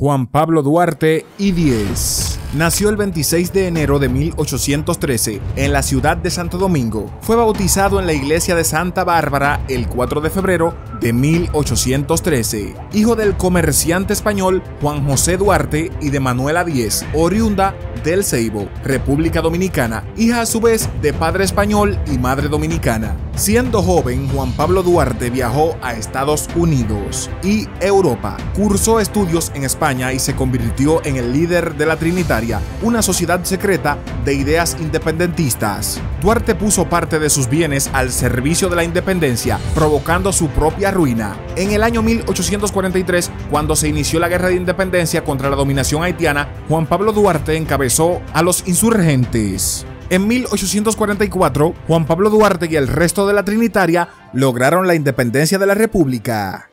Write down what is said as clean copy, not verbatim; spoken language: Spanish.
Juan Pablo Duarte y Diez. Nació el 26 de enero de 1813 en la ciudad de Santo Domingo. Fue bautizado en la iglesia de Santa Bárbara el 4 de febrero de 1813. Hijo del comerciante español Juan José Duarte y de Manuela Diez, oriunda del Ceibo, República Dominicana, hija a su vez de padre español y madre dominicana. Siendo joven, Juan Pablo Duarte viajó a Estados Unidos y Europa. Cursó estudios en España y se convirtió en el líder de la Trinitaria, una sociedad secreta de ideas independentistas. Duarte puso parte de sus bienes al servicio de la independencia, provocando su propia ruina. En el año 1843, cuando se inició la guerra de independencia contra la dominación haitiana, Juan Pablo Duarte encabezó a los insurgentes. En 1844, Juan Pablo Duarte y el resto de la Trinitaria lograron la independencia de la República.